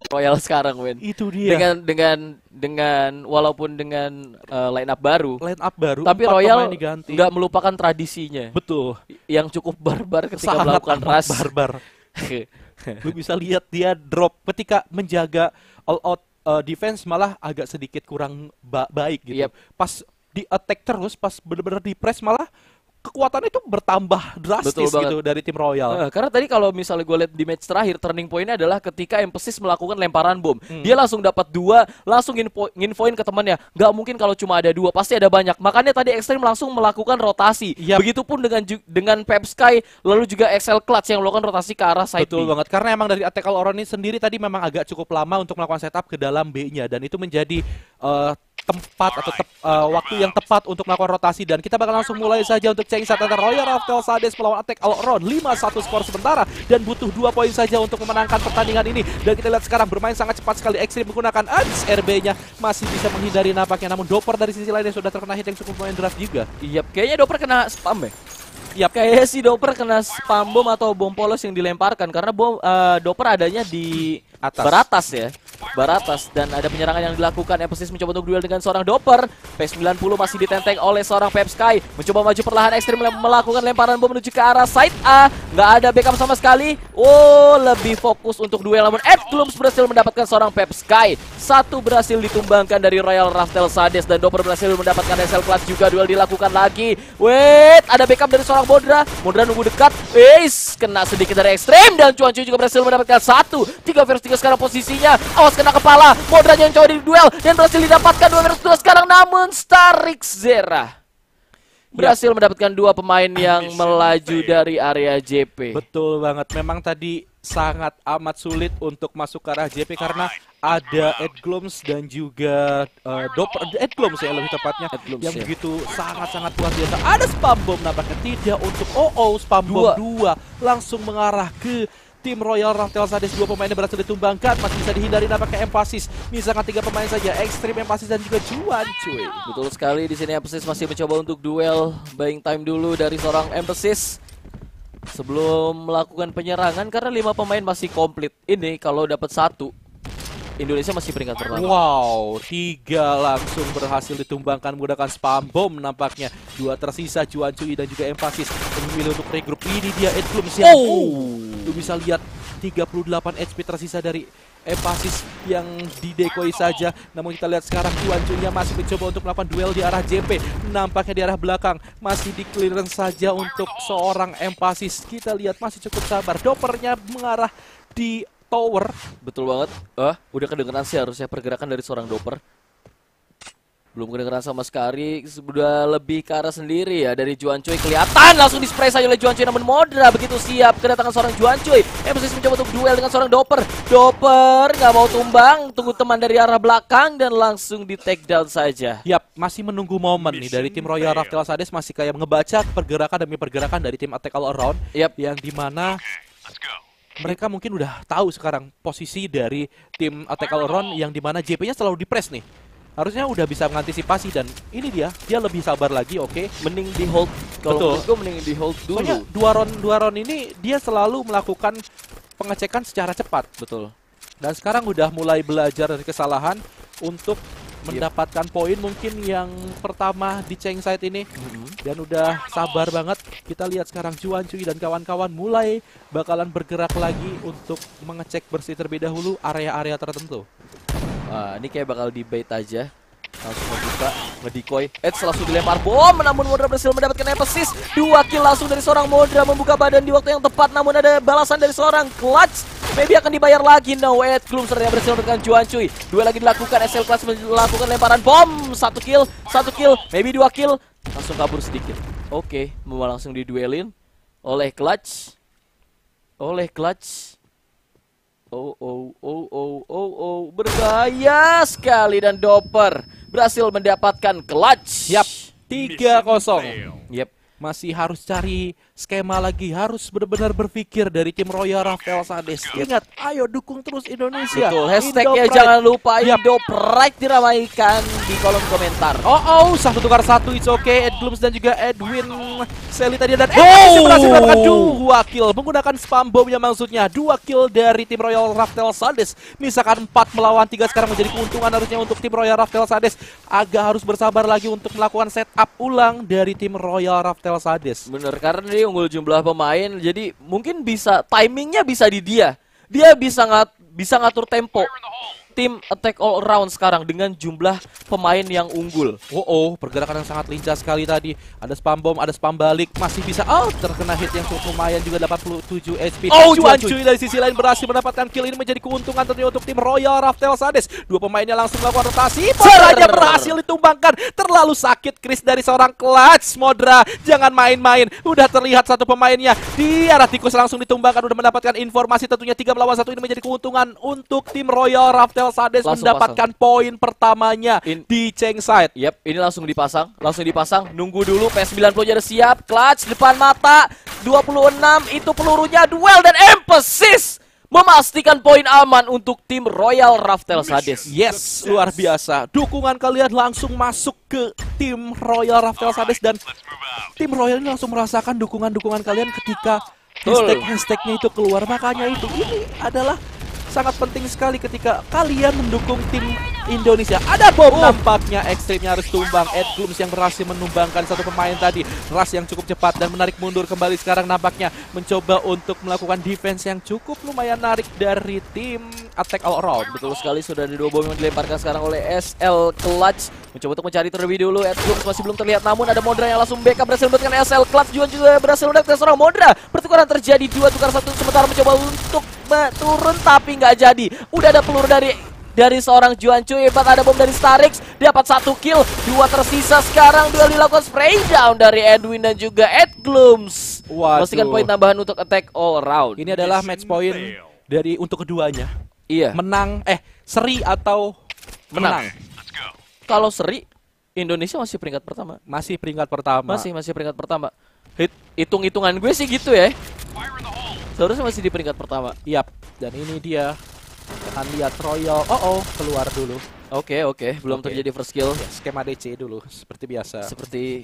Royal sekarang, Win. Itu dia. Dengan walaupun dengan line up baru, tapi 4 Royal pemain diganti. nggak melupakan tradisinya. Betul. Yang cukup barbar ketika Sangat melakukan amat rush. barbar. Lu bisa lihat dia drop ketika menjaga all out defense malah agak sedikit kurang baik gitu. Yep. Pas di attack terus, pas benar-benar di press malah kekuatan itu bertambah drastis gitu dari tim Royal. Karena tadi kalau misalnya gue lihat di match terakhir, turning point-nya adalah ketika Emphasis melakukan lemparan bom. Dia langsung dapat 2, langsung nginfoin ke temannya. Nggak mungkin kalau cuma ada 2, pasti ada banyak. Makanya tadi Extreme langsung melakukan rotasi. Yep. Begitupun dengan Pep Sky, lalu juga XL Clutch yang melakukan rotasi ke arah side Betul B. banget, karena emang dari Attack All Around ini sendiri tadi memang agak cukup lama untuk melakukan setup ke dalam B-nya. Dan itu menjadi tempat atau waktu yang tepat untuk melakukan rotasi. Dan kita bakal langsung mulai saja untuk checking saat antara Royal Raftel Sades melawan Attack All Around. 5-1 skor sementara dan butuh 2 poin saja untuk memenangkan pertandingan ini. Dan kita lihat sekarang bermain sangat cepat sekali. Extreme menggunakan RB-nya masih bisa menghindari nampaknya. Namun Doper dari sisi lainnya sudah terkena hit yang cukup lumayan draft juga. Iya, kayaknya Doper kena spam ya. Kayaknya si Doper kena spam bom atau bom polos yang dilemparkan karena Doper adanya di baratas ya. Baratas dan ada penyerangan yang dilakukan. Emphasis mencoba untuk duel dengan seorang Doper. P90 masih ditenteng oleh seorang Pep Sky. Mencoba maju perlahan. Extreme melakukan lemparan bom menuju ke arah side A. Nggak ada backup sama sekali. Lebih fokus untuk duel. Namun Glooms berhasil mendapatkan seorang Pep Sky. 1 berhasil ditumbangkan dari Royal Raftel Sades dan Doper berhasil mendapatkan SL Clutch juga. Duel dilakukan lagi. Wait, ada backup dari seorang Modra. Modra nunggu dekat. Kena sedikit dari Extreme dan Cuan Cuy juga berhasil mendapatkan 1. 3 versus 3 sekarang posisinya. Awas kena kepala. Modra yang coba di duel dan berhasil didapatkan 2 versus 2 sekarang. Namun Starix Zera berhasil mendapatkan 2 pemain yang melaju dari area JP. Betul banget. Memang tadi sangat amat sulit untuk masuk ke arah JP karena ada Glooms dan juga Doper, Glooms ya lebih tepatnya, yang begitu sangat-sangat luar biasa. Ada spam bom nampaknya tidak untuk spam bom 2 langsung mengarah ke tim Royal Raftel Sades. 2 pemainnya berhasil ditumbangkan, masih bisa dihindari nampaknya Emphasis. Misalkan 3 pemain saja, Extreme, Emphasis dan juga Cuan Cuy. Betul sekali, di sini Emphasis masih mencoba untuk duel. Buying time dulu dari seorang Emphasis sebelum melakukan penyerangan karena 5 pemain masih komplit. Ini kalau dapat 1, Indonesia masih peringkat pertama. Wow, 3 langsung berhasil ditumbangkan menggunakan spam bom nampaknya. 2 tersisa, Cuan Cuy dan juga Emphasis memilih untuk regroup. Ini dia Glooms yang lu bisa lihat 38 HP tersisa dari Emphasis yang didekoi saja. Namun kita lihat sekarang Cuan Cuy-nya masih mencoba untuk melakukan duel di arah JP. Nampaknya di arah belakang masih di clearance saja untuk seorang Emphasis. Kita lihat masih cukup sabar. Dopernya mengarah di tower. Betul banget. Udah kedengeran sih harusnya pergerakan dari seorang Doper. Belum kedengeran sama sekali. Sudah lebih ke arah sendiri ya dari Cuan Cuy. Kelihatan langsung dispray saja oleh Cuan Cuy. Namun Modra begitu siap kedatangan seorang Cuan Cuy. Emphasis mencoba untuk duel dengan seorang Doper. Doper nggak mau tumbang. Tunggu teman dari arah belakang dan langsung di take down saja. Yap, masih menunggu momen nih dari tim Royal Raftel Sades. Masih kayak ngebaca pergerakan demi pergerakan dari tim Attack All Around. Yang dimana mereka mungkin udah tahu sekarang posisi dari tim Attack All Around yang dimana JP-nya selalu di-press nih. Harusnya udah bisa mengantisipasi dan ini dia lebih sabar lagi. Mending di hold. Kalau menurut gue mending di hold dulu. Soalnya 2 round ini dia selalu melakukan pengecekan secara cepat. Betul. Dan sekarang udah mulai belajar dari kesalahan untuk mendapatkan poin mungkin yang pertama di Cheng Side ini. Dan udah sabar banget. Kita lihat sekarang Cuan Cuy dan kawan-kawan mulai bakalan bergerak lagi untuk mengecek bersih terlebih dahulu area-area tertentu. Ini kayak bakal debate aja. Langsung ngebuka, ngedikoy. Langsung dilempar bom. Namun Modra berhasil mendapatkan Emphasis. 2 kill langsung dari seorang Modra. Membuka badan di waktu yang tepat. Namun ada balasan dari seorang Clutch. Maybe akan dibayar lagi. No, Glooms ternyata berhasil mendapatkan Cuan Cuy. 2 lagi dilakukan. SL Clutch melakukan lemparan bom. 1 kill, 1 kill, maybe 2 kill. Langsung kabur sedikit. Mau langsung diduelin oleh Clutch. Berbahaya sekali dan Doper berhasil mendapatkan Clutch. 3-0. masih harus cari skema lagi, harus benar-benar berpikir dari tim Royal Rafael Sades. Ingat, ayo dukung terus Indonesia. Betul, hashtagnya Indo Pride. jangan lupa Indo Pride diramaikan di kolom komentar. Satu tukar satu, it's okay. Ed Glooms dan juga Edwin Seli tadi dan masih berhasil mendapatkan 2 kill menggunakan spam bomnya, maksudnya 2 kill dari tim Royal Rafael Sades. Misalkan 4 melawan 3 sekarang menjadi keuntungan harusnya untuk tim Royal Rafael Sades. Agak harus bersabar lagi untuk melakukan setup ulang dari tim Royal Rafael Sades. Bener, karena dia unggul jumlah pemain, jadi mungkin bisa timingnya bisa di dia. Dia bisa ngatur tempo tim attack all around sekarang dengan jumlah pemain yang unggul. Pergerakan yang sangat lincah sekali tadi. Ada spam bom, ada spam balik, masih bisa terkena hit yang cukup lumayan juga 87 HP. Cuy dari sisi lain berhasil mendapatkan kill, ini menjadi keuntungan tentunya untuk tim Royal Rafael Sades. 2 pemainnya langsung melakukan rotasi. Modra berhasil ditumbangkan. Terlalu sakit Chris dari seorang Clutch. Modra, jangan main-main. Udah terlihat satu pemainnya di arah tikus langsung ditumbangkan. Udah mendapatkan informasi tentunya 3 melawan 1, ini menjadi keuntungan untuk tim Royal Rafael Sades mendapatkan poin pertamanya di Cheng side. Yep, ini langsung dipasang. Nunggu dulu, P90-nya udah siap. Clutch depan mata, 26 itu pelurunya, duel dan emphasis memastikan poin aman untuk tim Royal Rafael Sades. Yes, luar biasa. Dukungan kalian langsung masuk ke tim Royal Rafael Sades dan tim Royal ini langsung merasakan dukungan-dukungan kalian ketika hashtagnya itu keluar. Makanya ini adalah sangat penting sekali ketika kalian mendukung tim Indonesia. Ada bom nampaknya, ekstrimnya harus tumbang. Ed Glooms yang berhasil menumbangkan satu pemain tadi. Rush yang cukup cepat dan menarik mundur kembali sekarang nampaknya mencoba untuk melakukan defense yang cukup lumayan menarik dari tim attack all around. Betul sekali, sudah ada 2 bom yang dilemparkan sekarang oleh SL Clutch. Mencoba untuk mencari terlebih dulu. Ed Glooms masih belum terlihat, namun ada Modra yang langsung backup, berhasil mendapatkan SL Clutch juga berhasil mendapatkan seorang Modra. Pertukaran terjadi, 2 tukar 1 sementara mencoba untuk turun tapi nggak jadi. Udah ada peluru dari seorang Juan Cuy, ada bom dari Starix, dapat 1 kill, 2 tersisa sekarang. Duel dilakukan, spray down dari Edwin dan juga Ed Glooms. Pastikan poin tambahan untuk attack all round. Ini adalah match point dari untuk keduanya. Iya. Menang, seri atau menang. Kalau seri, Indonesia masih peringkat pertama. Masih peringkat pertama. Masih peringkat pertama. Hitung-hitungan gue sih gitu ya. Seharusnya masih di peringkat pertama. Yap, dan ini dia akan lihat Royal. Keluar dulu. Oke, belum terjadi first kill. Ya, skema DC dulu seperti biasa. Seperti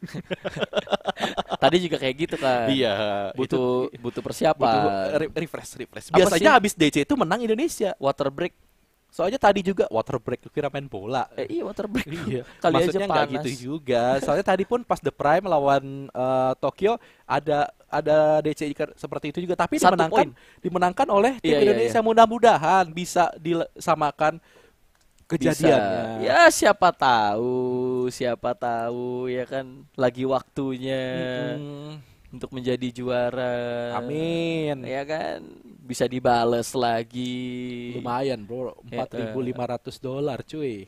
tadi juga kayak gitu kan. Iya, butuh persiapan. Refresh. Biasanya habis DC itu menang Indonesia. Water break. Soalnya tadi juga water break, kira main bola. Iya, water break. Iya. Kali maksudnya aja panas. Nggak gitu juga. Soalnya tadi pun pas The Prime lawan Tokyo ada DC seperti itu juga, tapi dimenangkan oleh tim Indonesia. Mudah-mudahan bisa disamakan kejadiannya. Ya siapa tahu ya kan, lagi waktunya untuk menjadi juara. Amin. Ya kan, bisa dibales lagi. Lumayan bro, $4.500 cuy.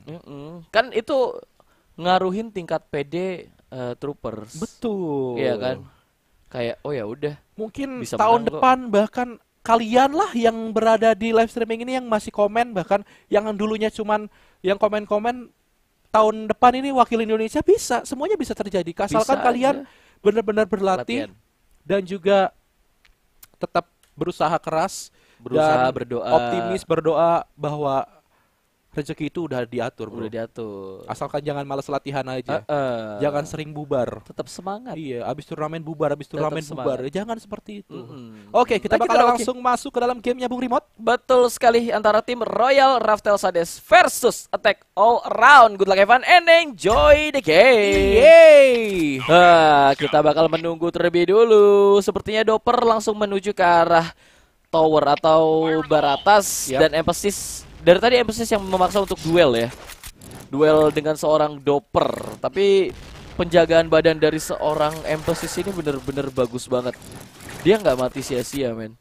Kan itu ngaruhin tingkat PD troopers. Betul. Iya kan, kayak ya udah. Mungkin bisa tahun depan bahkan kalian lah yang berada di live streaming ini yang masih komen, bahkan yang dulunya cuman yang komen-komen, tahun depan ini wakil Indonesia bisa, semuanya bisa terjadi. Asalkan kalian benar-benar berlatih dan juga tetap berusaha keras, dan berdoa, optimis, berdoa bahwa rezeki itu udah diatur, bro. Udah diatur. Asalkan jangan malas latihan aja. Jangan sering bubar. Tetap semangat. Iya, abis turnamen bubar, bubar. Jangan seperti itu. Oke, kita Nah, bakal langsung masuk ke dalam gamenya Bung Remote. Betul sekali, antara tim Royal Rafael Sades versus Attack All Around. Good luck Evan and enjoy the game. Yeay. Kita bakal menunggu terlebih dulu. Sepertinya Doper langsung menuju ke arah tower atau baratas. Dan emphasis dari tadi emphasis yang memaksa untuk duel ya. Duel dengan seorang Doper. Tapi penjagaan badan dari seorang emphasis ini bener-bener bagus banget. Dia nggak mati sia-sia, men.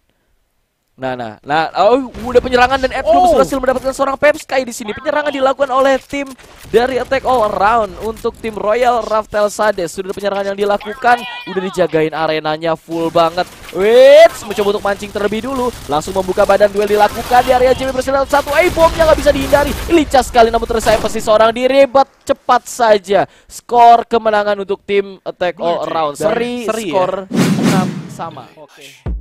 Nah, udah penyerangan dan Ed Glooms berhasil mendapatkan seorang Pepsky di sini. Penyerangan dilakukan oleh tim dari Attack All Around untuk tim Royal Rafael Sades. Sudah ada penyerangan yang dilakukan, udah dijagain arenanya full banget. Wits mencoba untuk mancing terlebih dulu. Langsung membuka badan, duel dilakukan di area JB bersama satu. Bomnya nggak bisa dihindari. Lincah sekali namun tersayang pasti seorang diri. But cepat saja skor kemenangan untuk tim Attack All Around. Seri skor 6 sama. Oke.